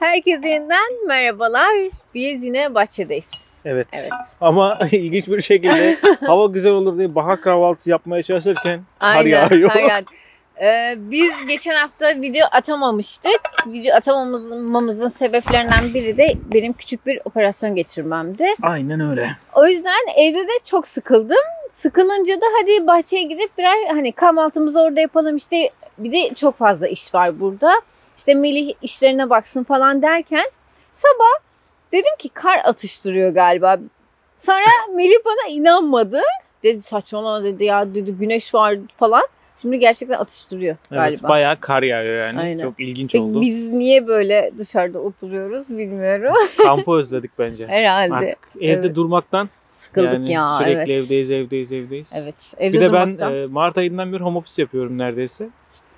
Herkese yeniden merhabalar. Biz yine bahçedeyiz. Evet. Evet. Ama ilginç bir şekilde hava güzel olur diye bahar kahvaltısı yapmaya çalışırken kar yağıyor. Biz geçen hafta video atamamıştık. Video atamamamızın sebeplerinden biri de benim küçük bir operasyon geçirmemdi. Aynen öyle. O yüzden evde de çok sıkıldım. Sıkılınca da hadi bahçeye gidip birer kahvaltımızı orada yapalım. İşte bir de çok fazla iş var burada. İşte Melih işlerine baksın falan derken sabah dedim ki kar atıştırıyor galiba. Sonra Melih bana inanmadı. Dedi saçmalama dedi ya dedi güneş var falan. Şimdi gerçekten atıştırıyor galiba. Evet, bayağı kar yağıyor yani. Aynen. Çok ilginç Peki oldu. biz niye böyle dışarıda oturuyoruz bilmiyorum. Kampı özledik bence. Herhalde. Artık evde durmaktan sıkıldık yani ya. sürekli Evet. evdeyiz. Evet. Evde Bir de durmaktan. ben Mart ayından beri home office yapıyorum neredeyse.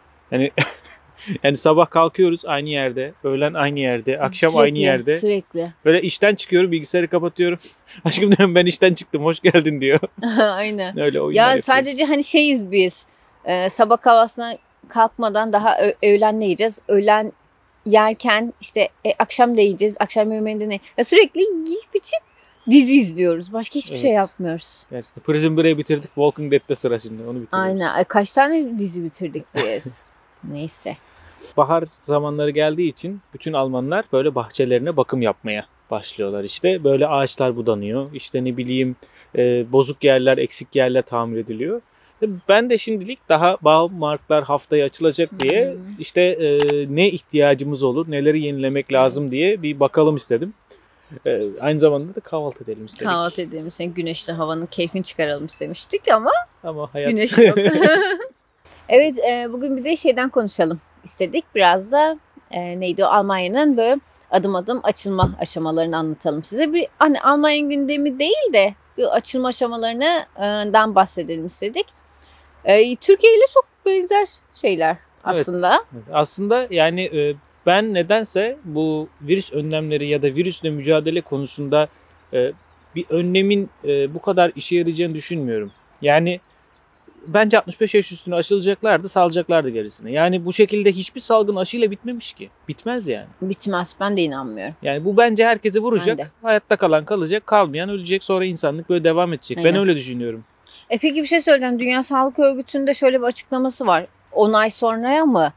Yani sabah kalkıyoruz aynı yerde, öğlen aynı yerde, akşam Sürekli, aynı yerde. Sürekli. Böyle işten çıkıyorum, bilgisayarı kapatıyorum. Aşkım diyorum ben işten çıktım, hoş geldin diyor. Aynen. Öyle oyunlar Ya yapıyoruz. sadece şeyiz biz. Sabah kahvaltısına kalkmadan daha öğlen ne yiyeceğiz? Öğlen yerken işte akşam ne yiyeceğiz? Akşam yemeğinde ne? Ya sürekli yiyip içip dizi izliyoruz. Başka hiçbir şey yapmıyoruz. Gerçekten. Prison Break'i bitirdik. Walking Dead'de sıra şimdi. Onu bitiriyoruz. Aynen. Kaç tane dizi bitirdik biz. Neyse. Bahar zamanları geldiği için bütün Almanlar böyle bahçelerine bakım yapmaya başlıyorlar işte. Böyle ağaçlar budanıyor. İşte ne bileyim bozuk yerler, eksik yerler tamir ediliyor. Ben de şimdilik daha Baumarktlar haftaya açılacak diye işte ne ihtiyacımız olur, neleri yenilemek lazım diye bir bakalım istedim. Aynı zamanda da kahvaltı edelim istedik. Kahvaltı edelim. Sen güneşli havanın keyfini çıkaralım istemiştik ama hayat... güneş yok. Evet, bugün bir de şeyden konuşalım istedik. Biraz da neydi o Almanya'nın böyle adım adım açılma aşamalarını anlatalım size. Bir hani Almanya gündemi değil de bir açılma aşamalarından bahsedelim istedik. Türkiye ile çok benzer şeyler aslında. Evet. Aslında yani ben nedense bu virüs önlemleri ya da virüsle mücadele konusunda bir önlemin bu kadar işe yarayacağını düşünmüyorum. Yani bence 65 yaş üstüne aşılacaklardı, salacaklardı gerisini. Yani bu şekilde hiçbir salgın aşıyla bitmemiş ki. Bitmez yani. Bitmez. Ben de inanmıyorum. Yani bu bence herkesi vuracak. Hayatta kalan kalacak, kalmayan ölecek. Sonra insanlık böyle devam edecek. Aynen. Ben öyle düşünüyorum. Peki bir şey söyleyeceğim. Dünya Sağlık Örgütü'nde şöyle bir açıklaması var. 10 ay sonraya mı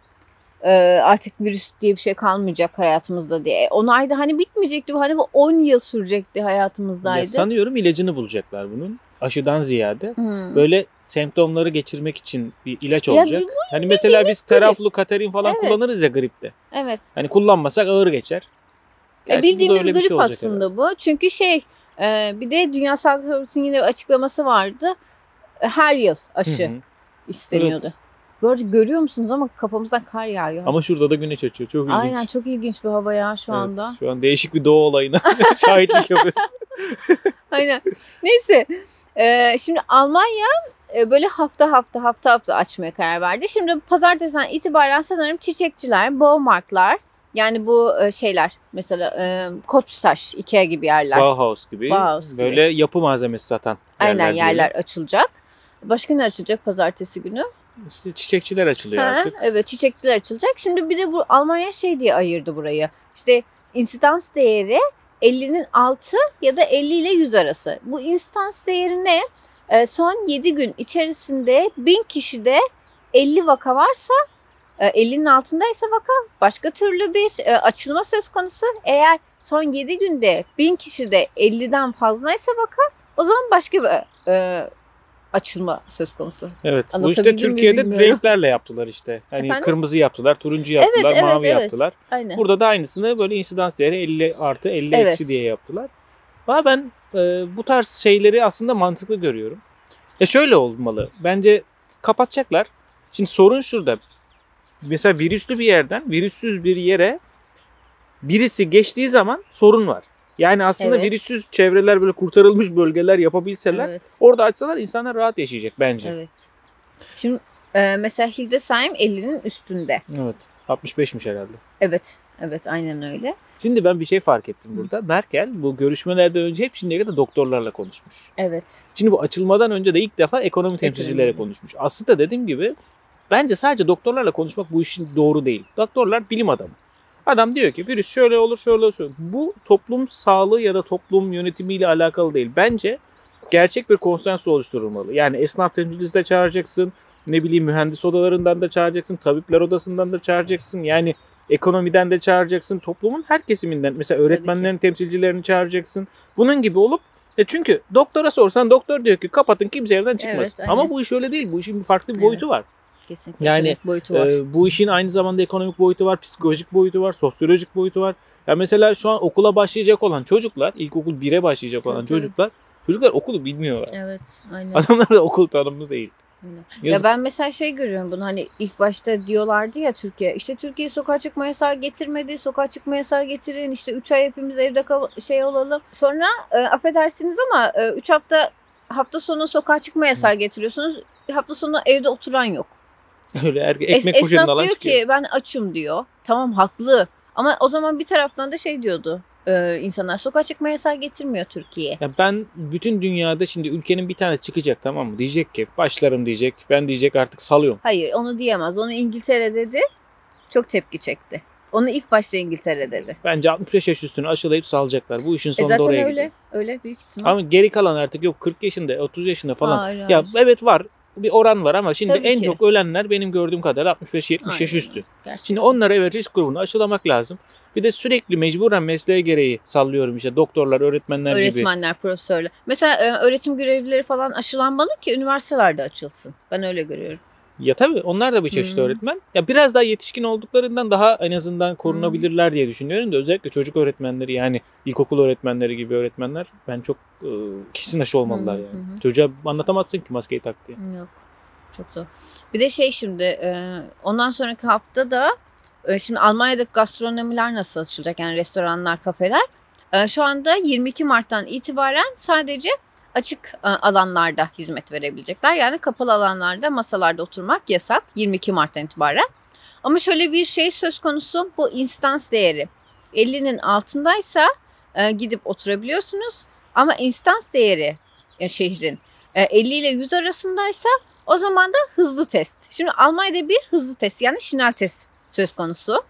artık virüs diye bir şey kalmayacak hayatımızda diye. 10 ayda hani bitmeyecekti. Hani bu 10 yıl sürecekti hayatımızdaydı. Ya sanıyorum ilacını bulacaklar bunun. Aşıdan ziyade. Böyle semptomları geçirmek için bir ilaç olacak. Hani mesela biz teraflukaterin falan kullanırız ya gripte. Evet. Hani kullanmasak ağır geçer. Bildiğimiz grip aslında bu. Çünkü bir de Dünya Sağlık Örgütü'nün yine bir açıklaması vardı. Her yıl aşı isteniyordu. Evet. Böyle görüyor musunuz ama kafamızdan kar yağıyor. Ama şurada da güneş açıyor. Çok ilginç. Aynen çok ilginç bir hava ya şu anda. Şu an değişik bir doğa olayına şahitlik yapıyoruz. Aynen. Neyse. Şimdi Almanya böyle hafta açmaya karar verdi. Şimdi pazartesinden itibaren sanırım çiçekçiler, Baumarktlar yani bu şeyler mesela Koçtaş, Ikea gibi yerler. Bauhaus gibi. Böyle yapı malzemesi satan yerler. Aynen yerler açılacak. Başka ne açılacak pazartesi günü? İşte çiçekçiler açılıyor artık. Evet çiçekçiler açılacak. Şimdi bir de bu Almanya diye ayırdı burayı. İşte insidans değeri 50'nin altı ya da 50 ile 100 arası. Bu insidans değeri ne? Son 7 gün içerisinde 1000 kişide 50 vaka varsa 50'nin altındaysa vaka başka türlü bir açılma söz konusu. Eğer son 7 günde 1000 kişide 50'den fazlaysa vaka o zaman başka bir açılma söz konusu. Evet. Bu işte Türkiye'de renklerle yaptılar işte. Hani kırmızı yaptılar, turuncu yaptılar, mavi yaptılar. Aynen. Burada da aynısını böyle insidans değeri 50 artı 50 eksi diye yaptılar. Ama ben bu tarz şeyleri aslında mantıklı görüyorum. Şöyle olmalı. Bence kapatacaklar. Şimdi sorun şurada. Mesela virüslü bir yerden virüssüz bir yere birisi geçtiği zaman sorun var. Yani aslında virüssüz çevreler böyle kurtarılmış bölgeler yapabilseler orada açsalar insanlar rahat yaşayacak bence. Evet. Şimdi mesela Hildesheim 50'nin üstünde. Evet. 65'miş herhalde. Evet aynen öyle. Şimdi ben bir şey fark ettim burada. Merkel bu görüşmelerden önce hep şimdiye kadar doktorlarla konuşmuş. Evet. Şimdi bu açılmadan önce de ilk defa ekonomi temsilcileriyle konuşmuş. Aslında dediğim gibi bence sadece doktorlarla konuşmak bu işin doğru değil. Doktorlar bilim adamı. Adam diyor ki virüs şöyle olur, şöyle olur. Şöyle. Bu toplum sağlığı ya da toplum yönetimiyle alakalı değil. Bence gerçek bir konsens oluşturulmalı. Yani esnaf temsilcisi de çağıracaksın. Ne bileyim mühendis odalarından da çağıracaksın. Tabipler odasından da çağıracaksın. Yani ekonomiden de çağıracaksın. Toplumun her kesiminden. Mesela öğretmenlerin temsilcilerini çağıracaksın. Bunun gibi olup çünkü doktora sorsan doktor diyor ki kapatın kimse evden çıkmasın. Evet, ama bu iş öyle değil. Bu işin farklı bir boyutu var. Kesinlikle. Yani boyutu var. Bu işin aynı zamanda ekonomik boyutu var, psikolojik boyutu var, sosyolojik boyutu var. Ya mesela şu an okula başlayacak olan çocuklar, ilkokul 1'e başlayacak olan çocuklar okulu bilmiyorlar. Evet, aynen. Adamlar da okul tanımlı değil. Ya ben mesela görüyorum bunu, hani ilk başta diyorlardı ya Türkiye sokağa çıkma yasağı getirmedi, sokağa çıkma yasağı getirin, 3 ay hepimiz evde olalım. Sonra affedersiniz ama 3 hafta sonu sokağa çıkma yasağı getiriyorsunuz, hafta sonu evde oturan yok. Öyle ekmek poşetinden alan diyor çıkıyor. Ki ben açım diyor. Tamam, haklı. Ama o zaman bir taraftan da diyordu. İnsanlar sokağa çıkma yasağı getirmiyor Türkiye. Ya ben bütün dünyada şimdi ülkenin bir tane çıkacak, tamam mı? Diyecek ki başlarım diyecek. Ben diyecek artık salıyorum. Hayır, onu diyemez. Onu İngiltere dedi. Çok tepki çekti. Onu ilk başta İngiltere dedi. Bence 65 yaş üstünü aşılayıp salacaklar. Bu işin sonunda oraya gidiyor. Zaten öyle büyük ihtimal. Ama geri kalan artık yok 40 yaşında, 30 yaşında falan. Hayır. Ya evet var. Bir oran var ama şimdi Tabii en ki. çok ölenler benim gördüğüm kadarıyla 65-70 yaş üstü. Gerçekten. Şimdi onlara evet risk grubunu aşılamak lazım. Bir de sürekli mecburen mesleğe gereği sallıyorum doktorlar, öğretmenler gibi. Öğretmenler, profesörler. Mesela öğretim görevlileri falan aşılanmalı ki üniversitelerde açılsın. Ben öyle görüyorum. Ya tabii onlar da bir çeşit öğretmen. Ya biraz daha yetişkin olduklarından daha en azından korunabilirler diye düşünüyorum da özellikle çocuk öğretmenleri, yani ilkokul öğretmenleri gibi öğretmenler ben çok kesin aşı olmalılar yani. Çocuğa anlatamazsın ki maskeyi tak diye. Yok. Çok zor. Bir de şimdi ondan sonraki hafta da şimdi Almanya'daki gastronomiler nasıl açılacak? Yani restoranlar, kafeler. Şu anda 22 Mart'tan itibaren sadece açık alanlarda hizmet verebilecekler. Yani kapalı alanlarda, masalarda oturmak yasak 22 Mart'tan itibaren. Ama şöyle bir şey söz konusu, bu instans değeri 50'nin altındaysa gidip oturabiliyorsunuz. Ama instans değeri şehrin 50 ile 100 arasındaysa o zaman da hızlı test. Şimdi Almanya'da bir hızlı test, yani Schnell test söz konusu.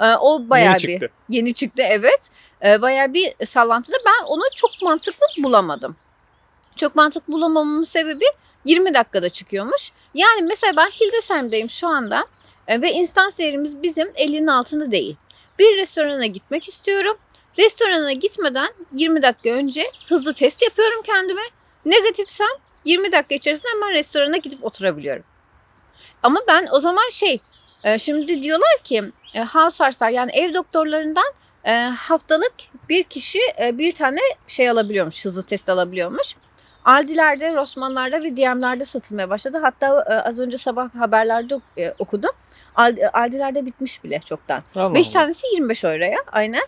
O bayağı yeni çıktı evet. Bayağı bir sallantıda. Ben onu çok mantıklı bulamadım. Çok mantıklı bulamamamın sebebi 20 dakikada çıkıyormuş. Yani mesela ben Hildesheim'deyim şu anda ve instans değerimiz bizim 50'nin altında değil. Bir restorana gitmek istiyorum. Restorana gitmeden 20 dakika önce hızlı test yapıyorum kendime. Negatifsem 20 dakika içerisinde hemen restorana gidip oturabiliyorum. Ama ben o zaman şimdi diyorlar ki Hausarstlar, yani ev doktorlarından haftalık bir kişi bir tane alabiliyormuş, hızlı test alabiliyormuş. Aldi'lerde, Rossmann'larda ve DM'lerde satılmaya başladı. Hatta az önce sabah haberlerde okudum. Aldi'lerde bitmiş bile çoktan. 5 tanesi 25 euroya aynen.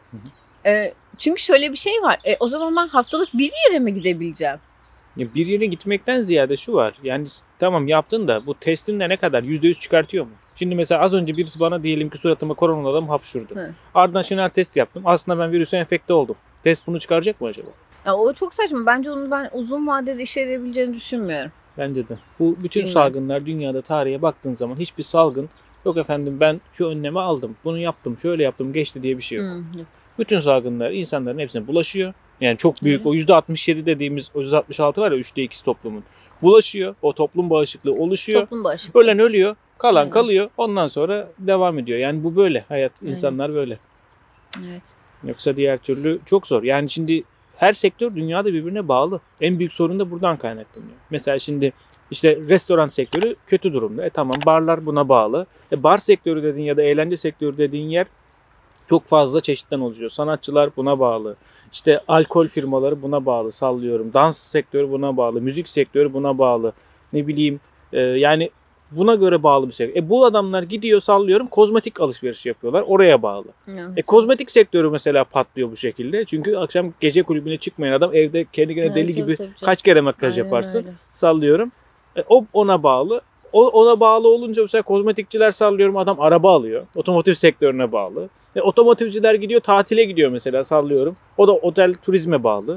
Çünkü şöyle bir şey var. O zaman ben haftalık bir yere mi gidebileceğim? Ya bir yere gitmekten ziyade şu var. Yani tamam yaptın da bu testin de ne kadar %100 çıkartıyor mu? Şimdi mesela az önce birisi bana diyelim ki suratıma koronadan hapşurdu. Ardından Schnell test yaptım. Aslında ben virüse enfekte oldum. Test bunu çıkaracak mı acaba? Ya o çok saçma. Bence onu ben uzun vadede işe yarayabileceğini düşünmüyorum. Bence de. Bu bütün salgınlar dünyada tarihe baktığın zaman hiçbir salgın yok efendim ben şu önlemi aldım, bunu yaptım, şöyle yaptım, geçti diye bir şey yok. Bütün salgınlar insanların hepsine bulaşıyor. Yani çok büyük o %67 dediğimiz o %66 var ya 3'te 2'si toplumun. Bulaşıyor. O toplum bağışıklığı oluşuyor. Ölen ölüyor. Kalan kalıyor. Ondan sonra devam ediyor. Yani bu böyle. Hayat, insanlar böyle. Evet. Yoksa diğer türlü çok zor. Yani şimdi her sektör dünyada birbirine bağlı. En büyük sorun da buradan kaynaklanıyor. Mesela şimdi restoran sektörü kötü durumda. Tamam barlar buna bağlı. Bar sektörü dediğin ya da eğlence sektörü dediğin yer çok fazla çeşitten oluşuyor. Sanatçılar buna bağlı. Alkol firmaları buna bağlı sallıyorum. Dans sektörü buna bağlı. Müzik sektörü buna bağlı. Ne bileyim yani buna göre bağlı bir sektör. Bu adamlar gidiyor sallıyorum kozmetik alışveriş yapıyorlar. Oraya bağlı. Kozmetik sektörü mesela patlıyor bu şekilde. Çünkü akşam gece kulübüne çıkmayan adam evde kendi deli gibi kaç kere makyaj yaparsın. Öyle. Sallıyorum. O ona bağlı. Ona bağlı olunca mesela kozmetikçiler sallıyorum adam araba alıyor. Otomotiv sektörüne bağlı. Otomotivciler gidiyor tatile gidiyor mesela sallıyorum. O da otel turizme bağlı.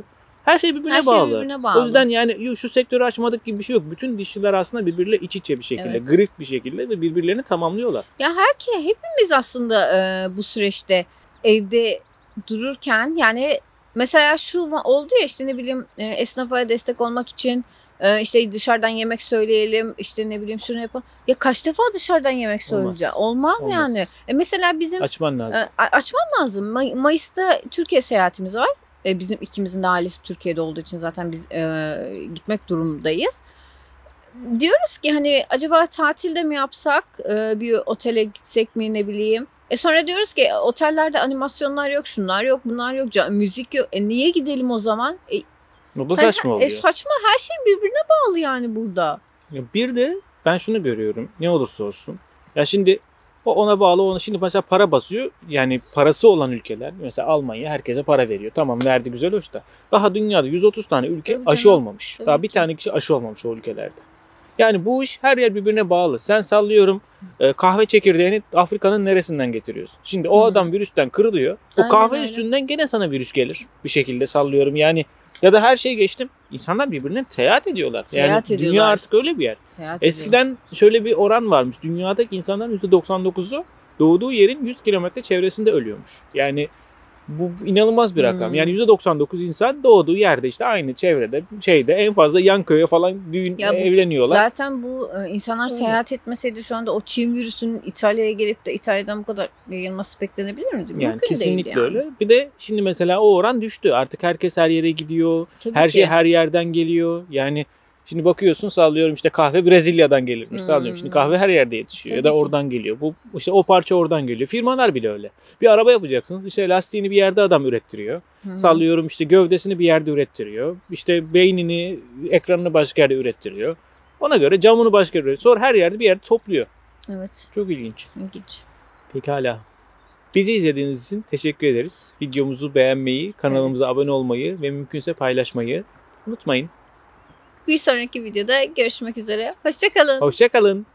Her şey birbirine Her şey bağlı. birbirine bağlı. O yüzden yani şu sektörü açmadık gibi bir şey yok. Bütün dişçiler aslında birbiriyle iç içe bir şekilde, Evet. grift bir şekilde ve birbirlerini tamamlıyorlar. Ya hepimiz aslında bu süreçte evde dururken yani mesela şu oldu ya işte ne bileyim esnafa destek olmak için işte dışarıdan yemek söyleyelim işte ne bileyim şunu yapalım. Ya kaç defa dışarıdan yemek söyleyeceğim? Olmaz yani. Mesela bizim Açman lazım. açman lazım. Mayıs'ta Türkiye seyahatimiz var. Bizim ikimizin de ailesi Türkiye'de olduğu için zaten biz gitmek durumundayız. Diyoruz ki hani acaba tatilde mi yapsak, bir otele gitsek mi ne bileyim. Sonra diyoruz ki otellerde animasyonlar yok, şunlar yok, bunlar yok, müzik yok. Niye gidelim o zaman? O da saçma oluyor. Saçma, her şey birbirine bağlı yani burada. Ya bir de ben şunu görüyorum, ne olursa olsun. Ya şimdi o ona bağlı, ona şimdi mesela para basıyor. Yani parası olan ülkeler, mesela Almanya herkese para veriyor. Tamam, verdi, güzel, hoş da. Daha dünyada 130 tane ülke Tabii aşı canım. olmamış. Tabii Daha bir ki. tane kişi aşı olmamış o ülkelerde. Yani bu iş her yer birbirine bağlı. Sen sallıyorum kahve çekirdeğini Afrika'nın neresinden getiriyorsun? Şimdi o adam virüsten kırılıyor. O Aynen kahve öyle. üstünden gene sana virüs gelir. Bir şekilde sallıyorum yani. Ya da her şeyi geçtim. İnsanlar birbirine seyahat ediyorlar. Seyahat yani dünya ediyorlar. artık öyle bir yer. Seyahat ediyorum. Eskiden şöyle bir oran varmış. Dünyadaki insanların %99'u doğduğu yerin 100 kilometre çevresinde ölüyormuş. Yani bu inanılmaz bir rakam. Yani %99 insan doğduğu yerde işte aynı çevrede en fazla yan köye falan evleniyorlar. Zaten bu insanlar seyahat etmeseydi şu anda o Çin virüsünün İtalya'ya gelip de İtalya'dan bu kadar yayılması beklenebilir mi? Yani Mümkün kesinlikle değil yani. öyle. Bir de şimdi mesela o oran düştü. Artık herkes her yere gidiyor. Tabii her ki. şey her yerden geliyor. Yani şimdi bakıyorsun, sallıyorum işte kahve Brezilya'dan gelirmiş. Sallıyorum şimdi kahve her yerde yetişiyor. Tabii Ya da ki. oradan geliyor. Bu işte o parça oradan geliyor. Firmalar bile öyle. Bir araba yapacaksınız. İşte lastiğini bir yerde adam ürettiriyor. Sallıyorum işte gövdesini bir yerde ürettiriyor. İşte beynini, ekranını başka yerde ürettiriyor. Ona göre camını başka yerde ürettiriyor. Sonra her yerde bir yerde topluyor. Evet. Çok ilginç. İlginç. Pekala. Bizi izlediğiniz için teşekkür ederiz. Videomuzu beğenmeyi, kanalımıza abone olmayı ve mümkünse paylaşmayı unutmayın. Bir sonraki videoda görüşmek üzere. Hoşça kalın. Hoşça kalın.